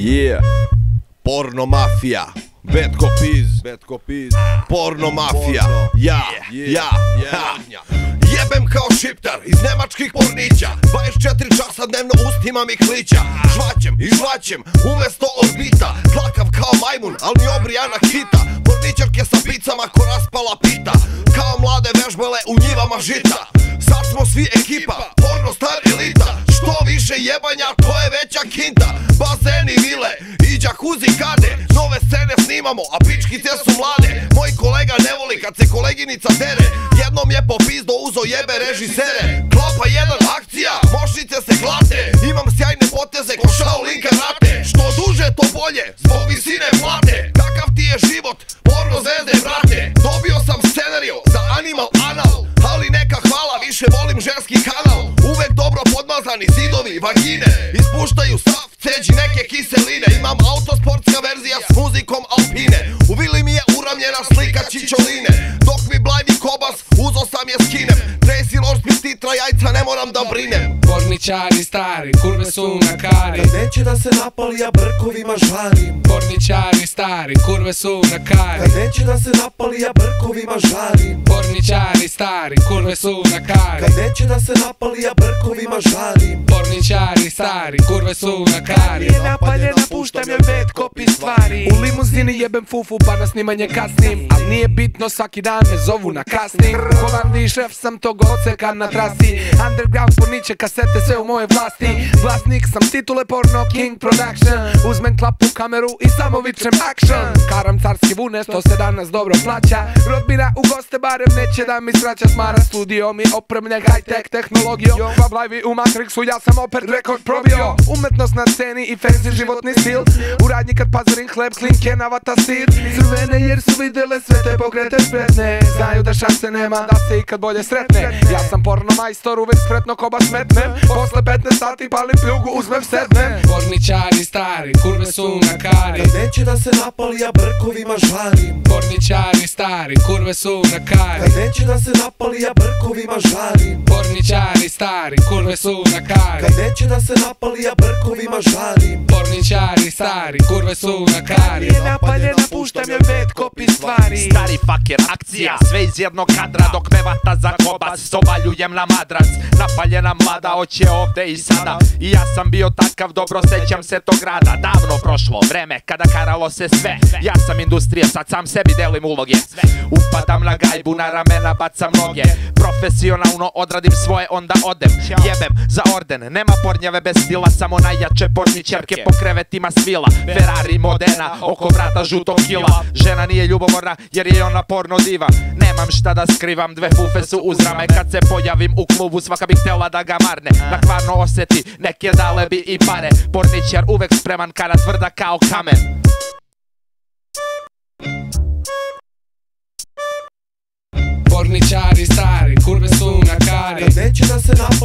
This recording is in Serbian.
Yeah, porno mafija, bad copies, porno mafija, ja, jebem kao šiptar iz nemačkih pornića, 24 časa dnevno ustima mi klića. Žvaćem i žvaćem umesto orbita, zlakav kao majmun, al mi obrijana kita. Porničarke sa picama ko raspala pita, kao mlade vežbale u njivama žita. Sad smo svi ekipa, porno star elita, što više jebanja to je veća kinta. Bazeni vile i džakuzi kade, nove scene snimamo, a pičkice su mlade. Moj kolega ne voli kad se koleginica dere, jednom je po pizdo uzo jebe režisere. Klapa 1 akcija, mošnice se glate, imam sjajne poteze ko Shaolin karate. Što duže to bolje, zbog visine plate. Kakav ti je život, porno zvezde brate. Dobio sam scenariju za Animal Anal, ali neka hvala, više volim ženski kanal. Uvek dobro podmazani zidovi, vagine, ispuštaju sav, ceđi neke kiseline. Imam autosportska verzija s muzikom Alpine, u vili mi je uramljena slika čičoline. Dok mi blajvi kobas, uzo sam je skinem. Tracy Lords mi titra jajca, ne moram da brinem. Porničari stari, kurve su na kari, kad neće da se napali ja brkovima žarim. Porničari stari, kurve su na kari, kad neće da se napali ja brkovima žarim. Porničari stari, kurve su na kari, kad neće da se napali ja brkovima žarim. Porničari stari, kurve su na kari. Je napaljena, puštam je bad copy stvari. U limuzini jebem fufu pa na snimanje kasnim, al nije bitno, svaki dan me zovu na casting. U Holandiji šef sam tog odseka na trasi, underground porniče kasete sve u moje vlasti. Vlasnik sam titule Porno King Production, uzmem klapu kameru i samo vičem action. Karam carski vune, što se danas dobro plaća, rodbina u goste barem neće da mi sraća. Smara studio mi opremljen high-tech tehnologijom, Bob Livey u Matrixu, ja sam opet rekord probio. Umetnost na sceni i fancy životni stil, u radnji kad pazarim hleb, klinke navata sir. Crvene jer su videle sve te pokrete spretne, znaju da šanse nema da se ikad bolje sretne. Ja sam porno majstor, uvek spretno koba smetnem, posle 15 sati palim pljugu, uzmem sednem. Porničari stari, kurve su na kari, kad neće da se napali ja brkovima žarim. Porničari stari, kurve su na kari, kad neće da se napali ja brkovima žarim. Porničari stari, kurve su na kari, kad neće da se napali ja brkovima žarim. Porničari stari, kurve su na kari. Je napaljena, puštam je bad copy stvari. Stari faker, akcija, sve iz jednog kadra, dok me vata za kobas, ovaljujem na madrac. Napaljena mlada, oće ovde i sada, i ja sam bio takav, dobro sećam se tog rada. Davno prošlo vreme, kada karalo se sve, ja sam industrija, sad sam sebi delim uloge. Upadam na gajbu, na ramena bacam noge, profesionalno odradim svoje, onda odem. Jebem za orden, nema pornjave bez stila, samo najjače porničarke po krevetima svila. Ferrari modena, oko vrata žutog kila, žena nije ljubomorna jer je ona porno diva. Nemam šta da skrivam, dve fufe su uz rame, kad se pojavim u klubu svaka bi htjela da ga marne. Na kvarno osjeti, neke dale bi i pare, porničar uvek spreman, kara tvrda kao kamen. Porničari stari, kurve su na kari, kad neće da se napali